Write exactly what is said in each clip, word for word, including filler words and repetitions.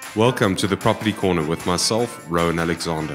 Welcome to the Property Corner with myself, Rowan Alexander.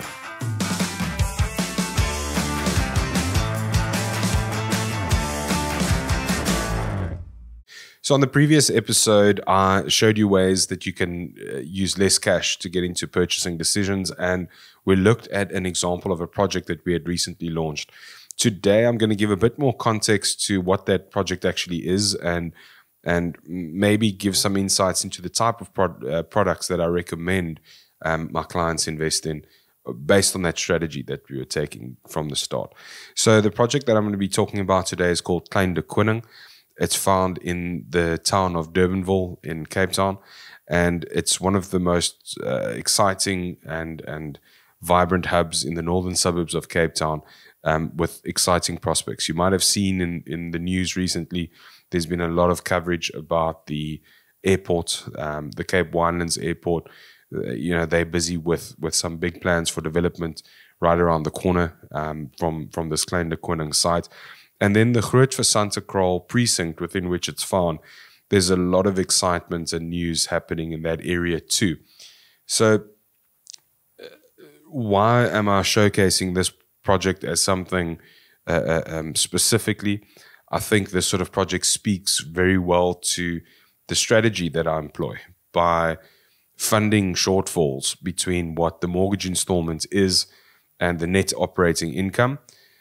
So on the previous episode, I showed you ways that you can uh, use less cash to get into purchasing decisions, and we looked at an example of a project that we had recently launched. Today, I'm going to give a bit more context to what that project actually is and and maybe give some insights into the type of pro uh, products that I recommend um, my clients invest in based on that strategy that we were taking from the start. So the project that I'm going to be talking about today is called Klein de Koning. It's found in the town of Durbanville in Cape Town, and it's one of the most uh, exciting and, and vibrant hubs in the northern suburbs of Cape Town um, with exciting prospects. You might have seen in, in the news recently, there's been a lot of coverage about the airport, um, the Cape Winelands airport. Uh, you know, they're busy with, with some big plans for development right around the corner um, from, from this Klein de Koning site. And then the Grootversantkraal precinct within which it's found, there's a lot of excitement and news happening in that area too. So uh, why am I showcasing this project as something uh, um, specifically? I think this sort of project speaks very well to the strategy that I employ by funding shortfalls between what the mortgage installment is and the net operating income,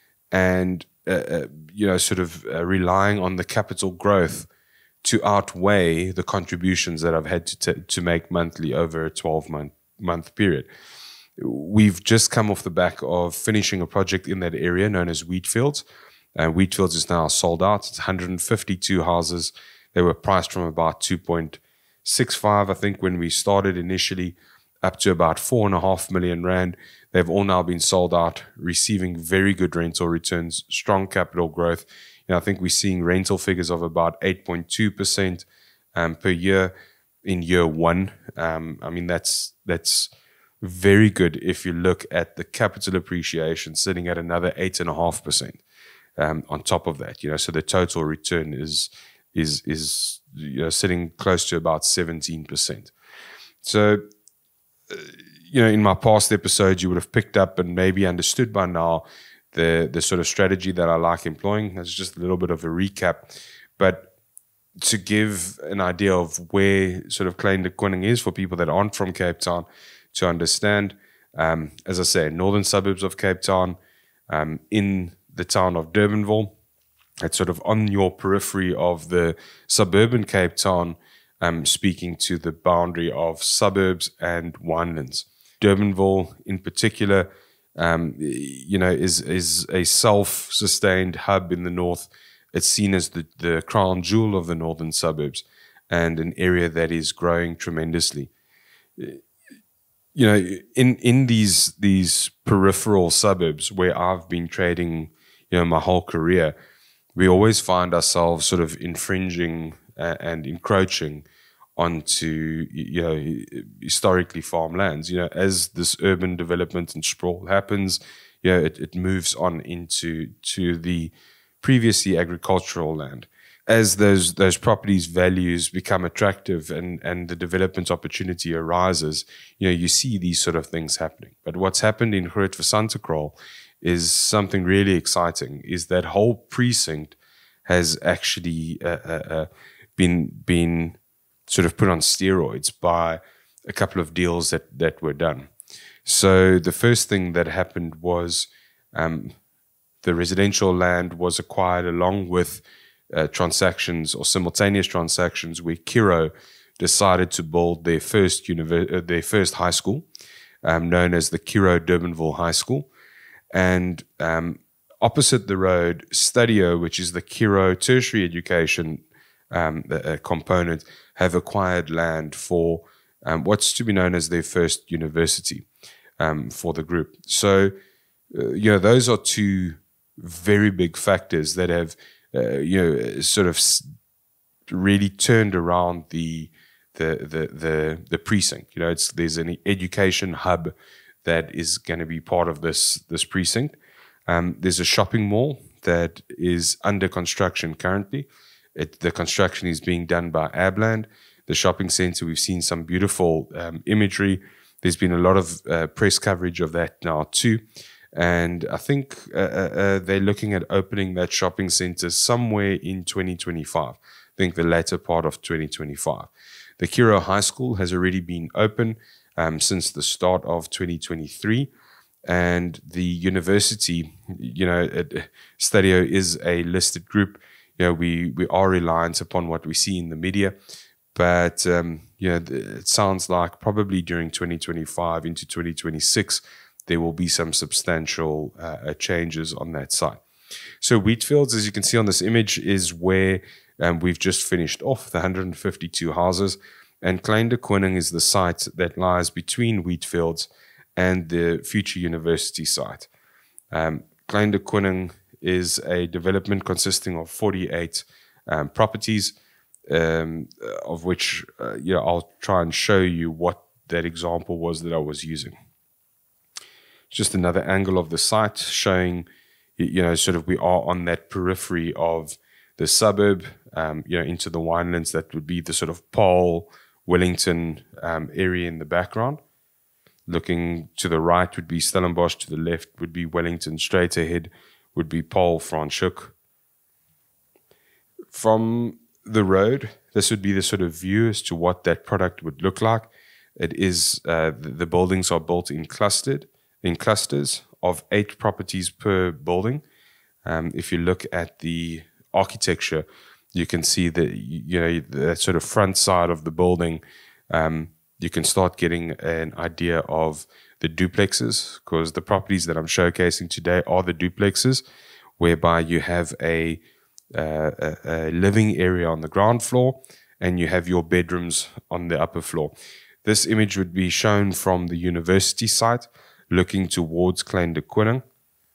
and uh, uh, you know, sort of uh, relying on the capital growth to outweigh the contributions that I've had to to make monthly over a twelve month month period. We've just come off the back of finishing a project in that area known as Wheatfields. Uh, Wheatfields is now sold out. It's one hundred fifty-two houses. They were priced from about two point six five, I think, when we started initially, up to about four and a half million rand. They've all now been sold out, receiving very good rental returns, strong capital growth. You know, I think we're seeing rental figures of about eight point two percent um, per year in year one. Um, I mean, that's that's very good if you look at the capital appreciation sitting at another eight point five percent. Um, on top of that, you know, so the total return is is is you know sitting close to about seventeen percent. So, uh, you know, in my past episodes, you would have picked up and maybe understood by now the the sort of strategy that I like employing. That's just a little bit of a recap, but to give an idea of where sort of Klein de Koning is for people that aren't from Cape Town to understand. Um, as I say, northern suburbs of Cape Town, um, in the town of Durbanville. It's sort of on your periphery of the suburban Cape Town, um, speaking to the boundary of suburbs and winelands. Durbanville, in particular, um, you know, is is a self-sustained hub in the north. It's seen as the, the crown jewel of the northern suburbs and an area that is growing tremendously. You know, in in these these peripheral suburbs where I've been trading, you know, my whole career, we always find ourselves sort of infringing uh, and encroaching onto, you know, historically farmlands. You know, as this urban development and sprawl happens, you know, it, it moves on into to the previously agricultural land. As those those properties' values become attractive and and the development opportunity arises, you know, you see these sort of things happening. But what's happened in Grootversantkraal is something really exciting. Is that whole precinct has actually uh, uh, uh, been been sort of put on steroids by a couple of deals that that were done. So the first thing that happened was um, the residential land was acquired along with Uh, transactions or simultaneous transactions where Kiro decided to build their first uh, their first high school, um, known as the Kiro Durbanville High School, and um, opposite the road, Stadio, which is the Kiro tertiary education um, uh, component, have acquired land for um, what's to be known as their first university um, for the group. So, uh, you know, those are two very big factors that have Uh, you know, sort of really turned around the the the the, the precinct. You know, it's there's an education hub that is going to be part of this this precinct. Um, there's a shopping mall that is under construction currently. It, the construction is being done by Abland. the shopping center. We've seen some beautiful um, imagery. There's been a lot of uh, press coverage of that now too. And I think uh, uh, they're looking at opening that shopping center somewhere in twenty twenty-five. I think the latter part of twenty twenty-five. The Kiro High School has already been open um, since the start of twenty twenty-three. And the university, you know, it, Stadio is a listed group. You know, we, we are reliant upon what we see in the media. But, um, you know, it sounds like probably during twenty twenty-five into twenty twenty-six, there will be some substantial uh, changes on that side. So Wheatfields, as you can see on this image, is where um, we've just finished off the one hundred fifty-two houses. And Klein de Koning is the site that lies between Wheatfields and the future university site. Um, Klein de Koning is a development consisting of forty-eight um, properties, um, of which uh, you know, I'll try and show you what that example was that I was using. Just another angle of the site showing, you know, sort of we are on that periphery of the suburb, um, you know, into the winelands. That would be the sort of Paarl, Wellington um, area in the background. Looking to the right would be Stellenbosch, to the left would be Wellington, straight ahead would be Paarl, Franschhoek. From the road, this would be the sort of view as to what that product would look like. It is, uh, the, the buildings are built in clustered, in clusters of eight properties per building. Um, if you look at the architecture, you can see that, you know, that sort of front side of the building, um, you can start getting an idea of the duplexes, because the properties that I'm showcasing today are the duplexes, whereby you have a, uh, a, a living area on the ground floor and you have your bedrooms on the upper floor. This image would be shown from the university site looking towards Klein de Koning.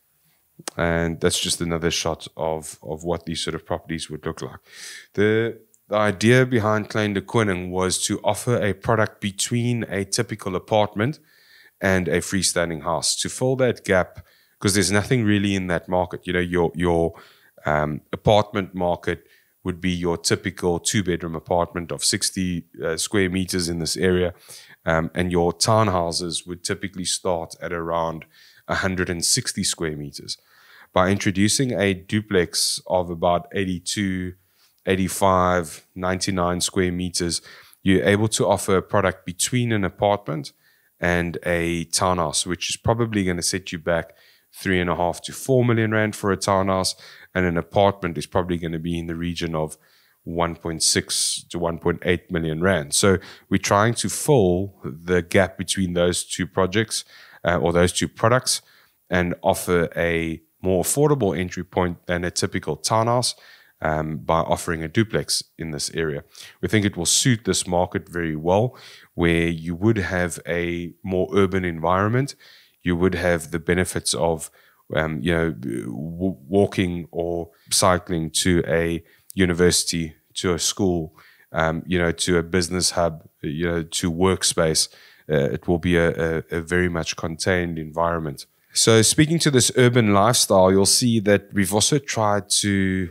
And that's just another shot of, of what these sort of properties would look like. The The idea behind Klein de Koning was to offer a product between a typical apartment and a freestanding house, to fill that gap, because there's nothing really in that market. You know, your your um, apartment market would be your typical two-bedroom apartment of sixty uh, square meters in this area, um, and your townhouses would typically start at around one hundred sixty square meters. By introducing a duplex of about eighty-two, eighty-five, ninety-nine square meters, you're able to offer a product between an apartment and a townhouse, which is probably going to set you back three and a half to four million rand for a townhouse, and an apartment is probably going to be in the region of one point six to one point eight million rand. So we're trying to fill the gap between those two projects uh, or those two products, and offer a more affordable entry point than a typical townhouse, Um, by offering a duplex in this area. We think it will suit this market very well, where you would have a more urban environment. You would have the benefits of, um, you know, w walking or cycling to a university, to a school, um, you know, to a business hub, you know, to workspace. Uh, it will be a, a, a very much contained environment. So speaking to this urban lifestyle, you'll see that we've also tried to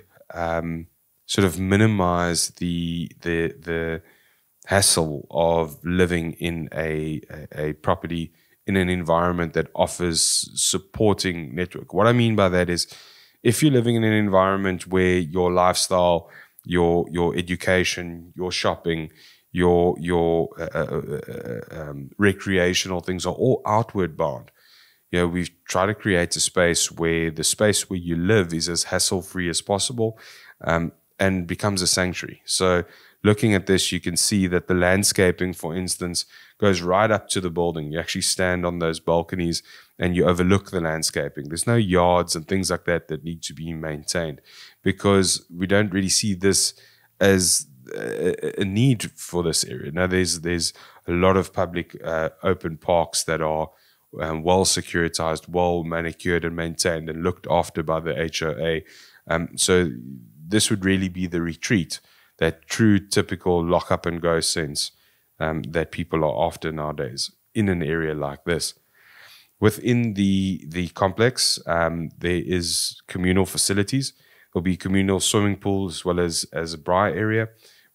Um, sort of minimize the the the hassle of living in a, a a property in an environment that offers supporting network. What I mean by that is, if you're living in an environment where your lifestyle, your your education, your shopping, your your uh, uh, uh, um, recreational things are all outward bound, you know, we've tried to create a space where the space where you live is as hassle-free as possible, um, and becomes a sanctuary. So looking at this, you can see that the landscaping, for instance, goes right up to the building. You actually stand on those balconies and you overlook the landscaping. There's no yards and things like that that need to be maintained, because we don't really see this as a, a need for this area. Now, there's, there's a lot of public uh, open parks that are Um, well securitized, well manicured and maintained and looked after by the H O A. Um, so this would really be the retreat, that true typical lock up and go sense um, that people are after nowadays in an area like this. Within the, the complex, um, there is communal facilities. There'll be communal swimming pools as well as, as a braai area,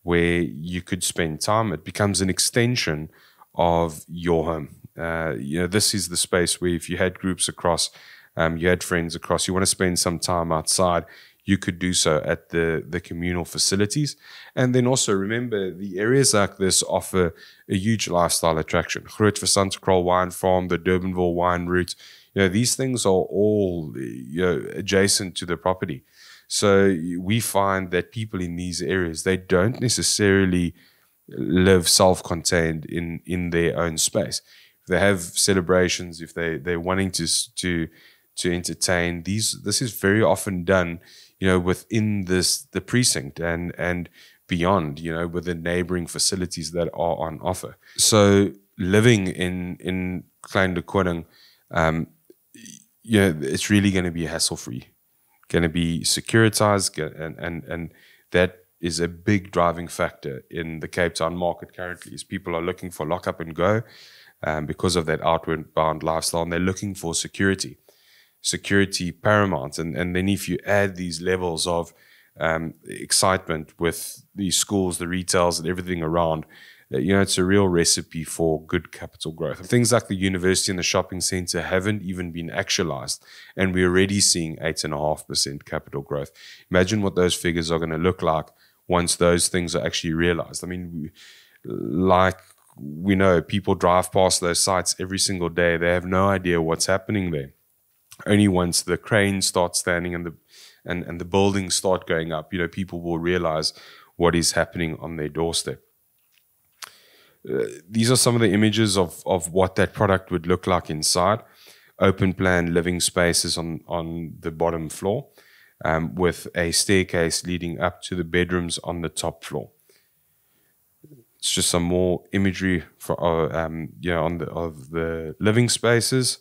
where you could spend time. It becomes an extension of your home. Uh, you know, this is the space where if you had groups across, um, you had friends across, you want to spend some time outside, you could do so at the, the communal facilities. And then also remember, the areas like this offer a huge lifestyle attraction. Groot Versantekraal Wine Farm, the Durbanville Wine Route, you know, these things are all, you know, adjacent to the property. So we find that people in these areas, they don't necessarily live self-contained in, in their own space. If they have celebrations, if they, they're wanting to, to, to entertain, these, this is very often done, you know, within this, the precinct and, and beyond, you know, with the neighboring facilities that are on offer. So living in, in Klein de Koning, um, you know, it's really going to be hassle-free. Going to be securitized, and, and, and that is a big driving factor in the Cape Town market currently, is people are looking for lock up and go um, because of that outward bound lifestyle, and they're looking for security. Security paramount. And, and then if you add these levels of um, excitement with the schools, the retails, and everything around, you know, it's a real recipe for good capital growth. Things like the university and the shopping center haven't even been actualized, and we're already seeing eight point five percent capital growth. Imagine what those figures are going to look like once those things are actually realized. I mean, we, like we know, people drive past those sites every single day. They have no idea what's happening there. Only once the cranes start standing and the, and, and the buildings start going up, you know, people will realize what is happening on their doorstep. Uh, these are some of the images of, of what that product would look like inside. Open plan living spaces on, on the bottom floor, um, with a staircase leading up to the bedrooms on the top floor. It's just some more imagery for uh, um, you know, on the of the living spaces.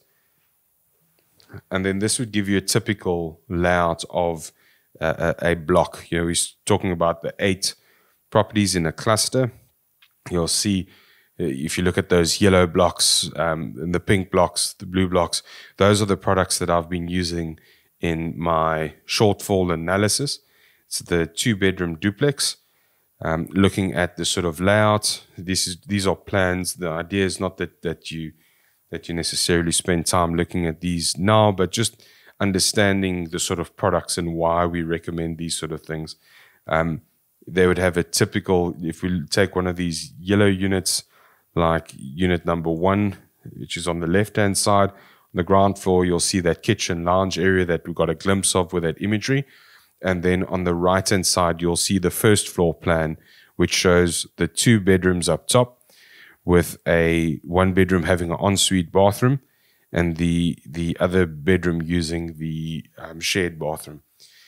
And then this would give you a typical layout of uh, a, a block. You know, we're talking about the eight properties in a cluster. You'll see, if you look at those yellow blocks, um, and the pink blocks, the blue blocks, those are the products that I've been using in my shortfall analysis. It's the two-bedroom duplex. Um, looking at the sort of layout, this is these are plans. The idea is not that that you that you necessarily spend time looking at these now, but just understanding the sort of products and why we recommend these sort of things. Um, They would have a typical, if we take one of these yellow units, like unit number one, which is on the left-hand side, on the ground floor, you'll see that kitchen lounge area that we got a glimpse of with that imagery. And then on the right-hand side, you'll see the first floor plan, which shows the two bedrooms up top with a one bedroom having an ensuite bathroom and the, the other bedroom using the um, shared bathroom.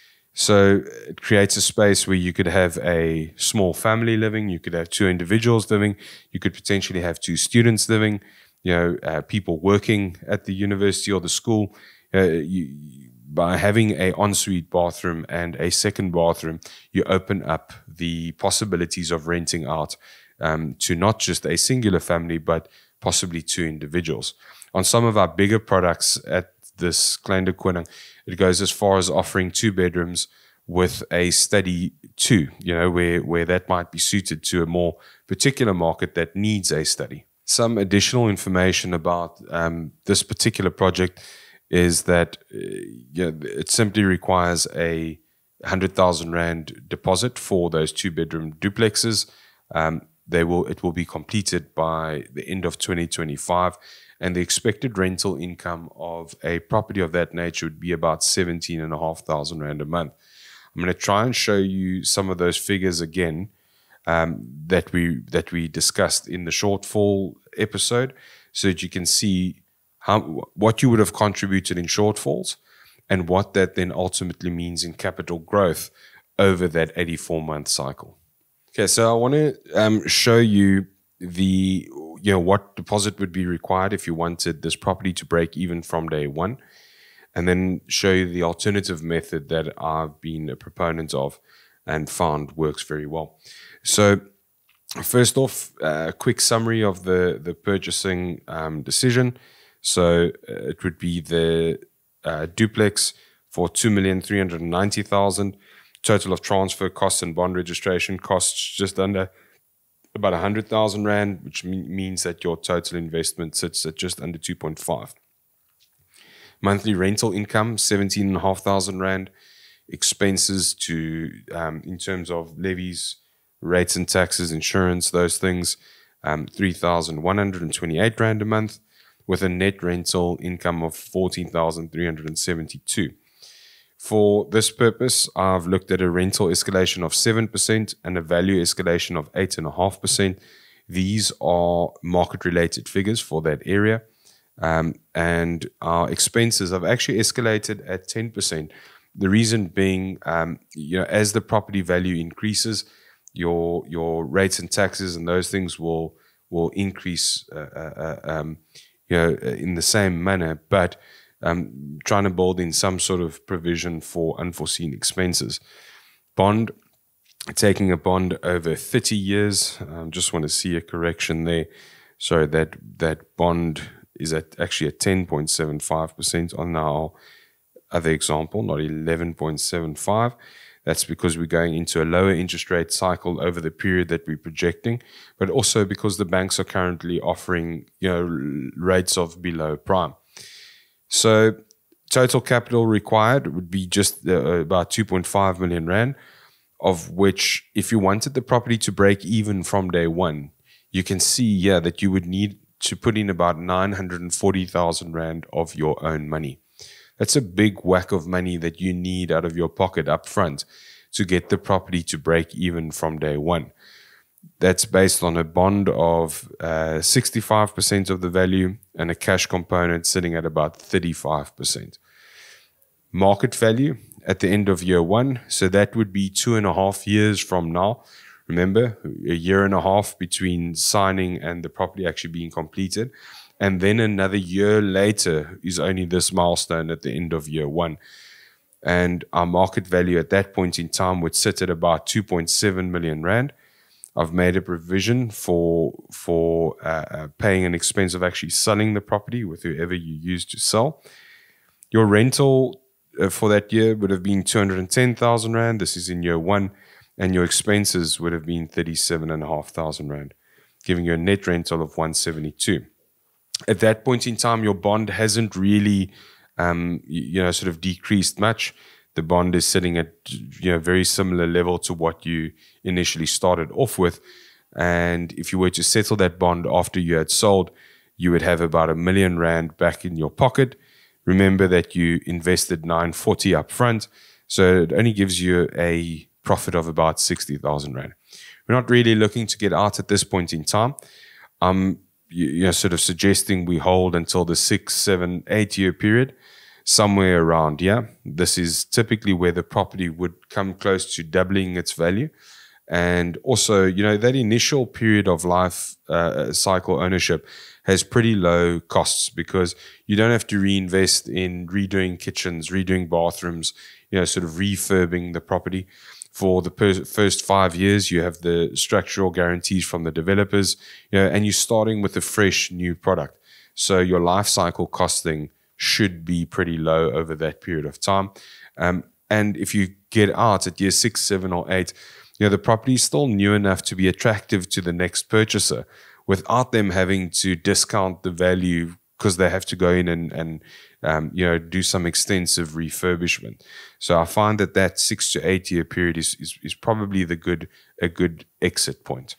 So it creates a space where you could have a small family living, you could have two individuals living, you could potentially have two students living, you know, uh, people working at the university or the school. Uh, you, by having a ensuite bathroom and a second bathroom, you open up the possibilities of renting out um, to not just a singular family, but possibly two individuals. On some of our bigger products at this Klein de Koning, it goes as far as offering two bedrooms with a study too, you know, where, where that might be suited to a more particular market that needs a study. Some additional information about um, this particular project is that uh, you know, it simply requires a one hundred thousand rand deposit for those two bedroom duplexes. Um, they will, it will be completed by the end of twenty twenty-five. And the expected rental income of a property of that nature would be about seventeen and a half thousand rand a month. I'm going to try and show you some of those figures again um, that we that we discussed in the shortfall episode, so that you can see how what you would have contributed in shortfalls and what that then ultimately means in capital growth over that eighty-four month cycle. Okay, so I want to um, show you the you know, what deposit would be required if you wanted this property to break even from day one, and then show you the alternative method that I've been a proponent of and found works very well. So first off, a quick summary of the, the purchasing um, decision. So uh, it would be the uh, duplex for two million three hundred ninety thousand. total of transfer costs and bond registration costs just under about one hundred thousand rand, which me- means that your total investment sits at just under two point five. Monthly rental income, seventeen thousand five hundred rand. Expenses to, um, in terms of levies, rates and taxes, insurance, those things, um, three thousand one hundred twenty-eight rand a month, with a net rental income of fourteen thousand three hundred seventy-two. For this purpose, I've looked at a rental escalation of seven percent and a value escalation of eight point five percent. These are market-related figures for that area. Um, and our expenses have actually escalated at ten percent. The reason being, um, you know, as the property value increases, your your rates and taxes and those things will will increase, uh, uh, um, you know, in the same manner. But um, trying to build in some sort of provision for unforeseen expenses. Bond, taking a bond over thirty years. I um, just want to see a correction there. Sorry, that that bond is at actually at ten point seven five percent on our other example, not eleven point seven five. That's because we're going into a lower interest rate cycle over the period that we're projecting, but also because the banks are currently offering, you know, rates of below prime. So total capital required would be just uh, about two point five million rand, of which if you wanted the property to break even from day one, you can see here that you would need to put in about nine hundred forty thousand rand of your own money. That's a big whack of money that you need out of your pocket up front to get the property to break even from day one. That's based on a bond of uh, sixty-five percent of the value and a cash component sitting at about thirty-five percent. Market value at the end of year one, so that would be two and a half years from now. Remember, a year and a half between signing and the property actually being completed. And then another year later is only this milestone at the end of year one. And our market value at that point in time would sit at about two point seven million rand. I've made a provision for, for uh, uh, paying an expense of actually selling the property with whoever you use to sell. Your rental uh, for that year would have been two hundred ten thousand rand. This is in year one. And your expenses would have been thirty-seven thousand five hundred rand, giving you a net rental of one hundred seventy-two. At that point in time, your bond hasn't really, um, you know, sort of decreased much. The bond is sitting at, you know, very similar level to what you initially started off with. And if you were to settle that bond after you had sold, you would have about a million rand back in your pocket. Remember that you invested nine hundred forty up front, so it only gives you a profit of about sixty thousand rand. We're not really looking to get out at this point in time. Um, you, you know, sort of suggesting we hold until the six, seven, eight year period, somewhere around here. This is typically where the property would come close to doubling its value. And also, you know, that initial period of life uh, cycle ownership has pretty low costs because you don't have to reinvest in redoing kitchens, redoing bathrooms, you know, sort of refurbing the property. For the per- first five years, you have the structural guarantees from the developers, you know, and you're starting with a fresh new product. So your life cycle costing should be pretty low over that period of time. Um, and if you get out at year six, seven, or eight, you know, the property is still new enough to be attractive to the next purchaser without them having to discount the value because they have to go in and, and um, you know, do some extensive refurbishment. So I find that that six to eight year period is, is, is probably the good, a good exit point.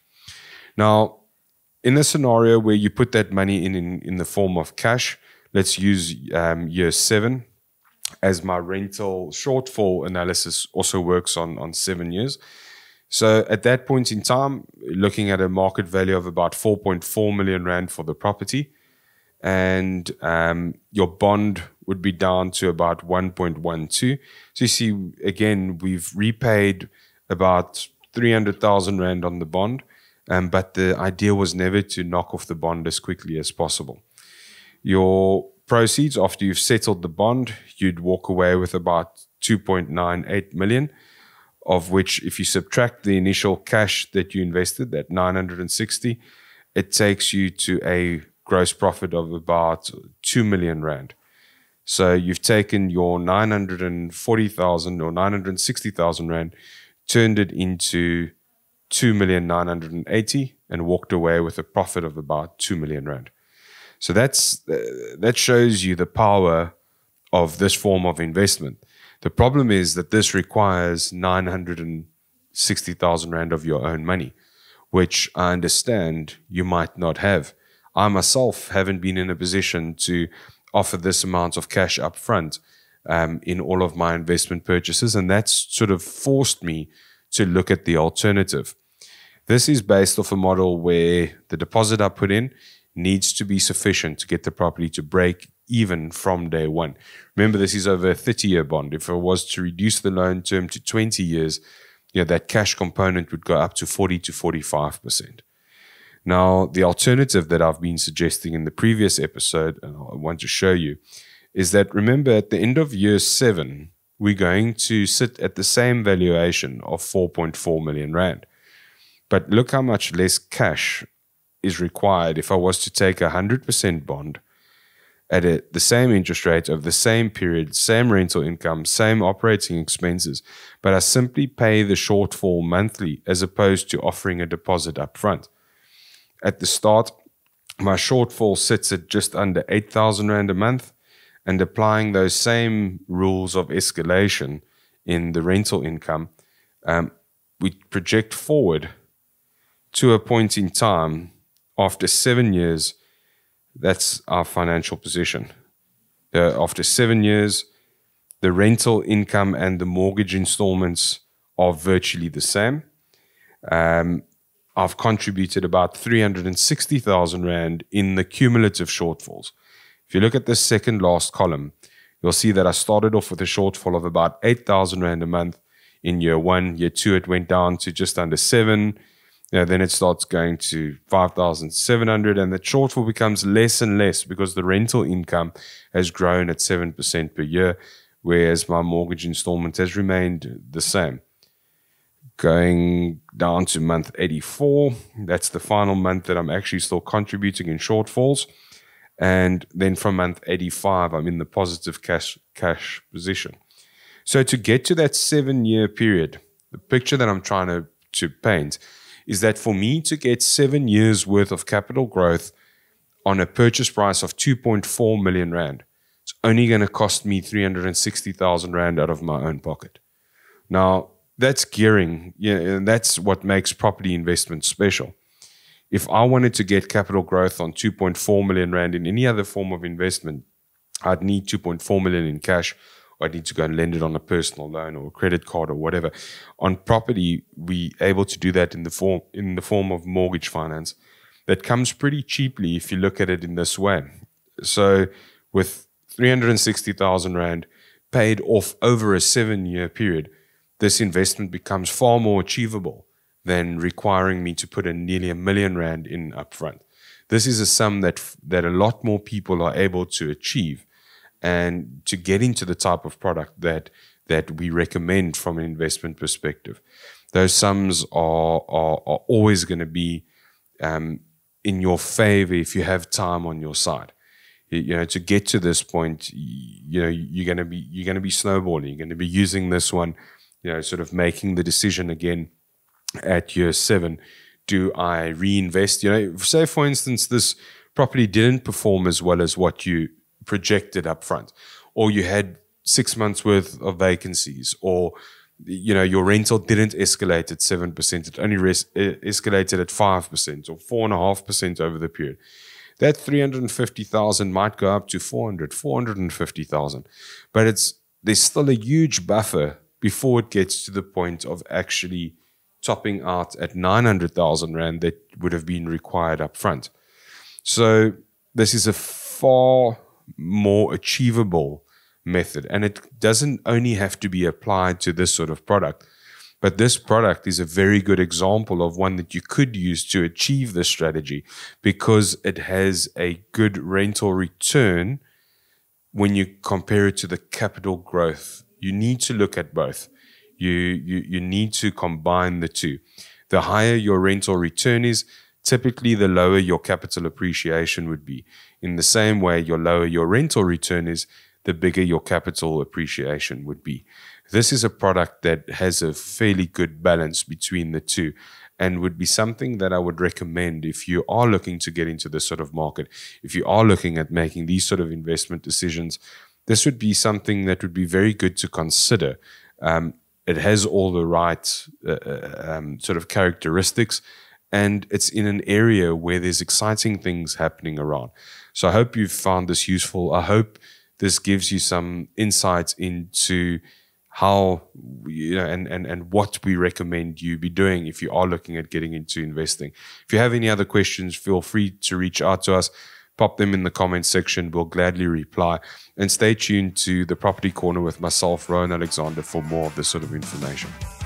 Now, in a scenario where you put that money in, in, in the form of cash, let's use um, year seven, as my rental shortfall analysis also works on, on seven years. So at that point in time, looking at a market value of about four point four million rand for the property, and um, your bond would be down to about one point one two. So you see, again, we've repaid about three hundred thousand rand on the bond, um, but the idea was never to knock off the bond as quickly as possible. Your proceeds, after you've settled the bond, you'd walk away with about two point nine eight million, of which if you subtract the initial cash that you invested, that nine hundred sixty, it takes you to a gross profit of about two million rand. So you've taken your nine hundred forty thousand or nine hundred sixty thousand Rand, turned it into two million nine hundred eighty and walked away with a profit of about two million Rand. So that's uh, that shows you the power of this form of investment. The problem is that this requires nine hundred sixty thousand Rand of your own money, which I understand you might not have. I myself haven't been in a position to offer this amount of cash up front um, in all of my investment purchases, and that's sort of forced me to look at the alternative. This is based off a model where the deposit I put in needs to be sufficient to get the property to break even from day one. Remember, this is over a thirty-year bond. If I was to reduce the loan term to twenty years, you know, that cash component would go up to forty to forty-five percent. Now, the alternative that I've been suggesting in the previous episode, and I want to show you, is that, remember, at the end of year seven, we're going to sit at the same valuation of four point four million Rand. But look how much less cash is required if I was to take a one hundred percent bond at a, the same interest rate over the same period, same rental income, same operating expenses, but I simply pay the shortfall monthly as opposed to offering a deposit up front. At the start, my shortfall sits at just under eight thousand Rand a month, and applying those same rules of escalation in the rental income, um, we project forward to a point in time after seven years. That's our financial position. Uh, after seven years, the rental income and the mortgage installments are virtually the same. Um, I've contributed about three hundred sixty thousand Rand in the cumulative shortfalls. If you look at the second last column, you'll see that I started off with a shortfall of about eight thousand Rand a month in year one. Year two, it went down to just under seven. You know, then it starts going to five thousand seven hundred, and the shortfall becomes less and less because the rental income has grown at seven percent per year, whereas my mortgage installment has remained the same. Going down to month eighty-four, that's the final month that I'm actually still contributing in shortfalls. And then from month eighty-five, I'm in the positive cash, cash position. So to get to that seven-year period, the picture that I'm trying to, to paint is that for me to get seven years worth of capital growth on a purchase price of two point four million Rand, it's only going to cost me three hundred sixty thousand Rand out of my own pocket. Now, that's gearing, yeah, and that's what makes property investment special. If I wanted to get capital growth on two point four million Rand in any other form of investment, I'd need two point four million in cash, or I'd need to go and lend it on a personal loan or a credit card or whatever. On property, we're able to do that in the form in the form of mortgage finance. That comes pretty cheaply if you look at it in this way. So with three hundred sixty thousand Rand paid off over a seven-year period, this investment becomes far more achievable than requiring me to put in nearly a million Rand in upfront. This is a sum that that a lot more people are able to achieve, and to get into the type of product that that we recommend from an investment perspective. Those sums are are, are always going to be um, in your favor if you have time on your side. You know, to get to this point, you know, you're going to be you're going to be snowballing. You're going to be using this one, you know, sort of making the decision again at year seven. Do I reinvest? You know, say for instance, this property didn't perform as well as what you projected up front, or you had six months worth of vacancies, or you know, your rental didn't escalate at seven percent. It only res- escalated at five percent or four and a half percent over the period. That three hundred fifty thousand might go up to four hundred, four hundred fifty thousand, but it's there's still a huge buffer before it gets to the point of actually topping out at nine hundred thousand Rand that would have been required up front. So this is a far more achievable method, and it doesn't only have to be applied to this sort of product, but this product is a very good example of one that you could use to achieve this strategy, because it has a good rental return when you compare it to the capital growth. You need to look at both. You, you, you need to combine the two. The higher your rental return is, typically the lower your capital appreciation would be. In the same way, your lower your rental return is, the bigger your capital appreciation would be. This is a product that has a fairly good balance between the two, and would be something that I would recommend if you are looking to get into this sort of market. If you are looking at making these sort of investment decisions, this would be something that would be very good to consider. Um, it has all the right uh, um, sort of characteristics, and it's in an area where there's exciting things happening around. So I hope you've found this useful. I hope this gives you some insights into how, you know, and, and, and what we recommend you be doing if you are looking at getting into investing. If you have any other questions, feel free to reach out to us. Pop them in the comments section. We'll gladly reply. And stay tuned to the Property Corner with myself, Rowan Alexander, for more of this sort of information.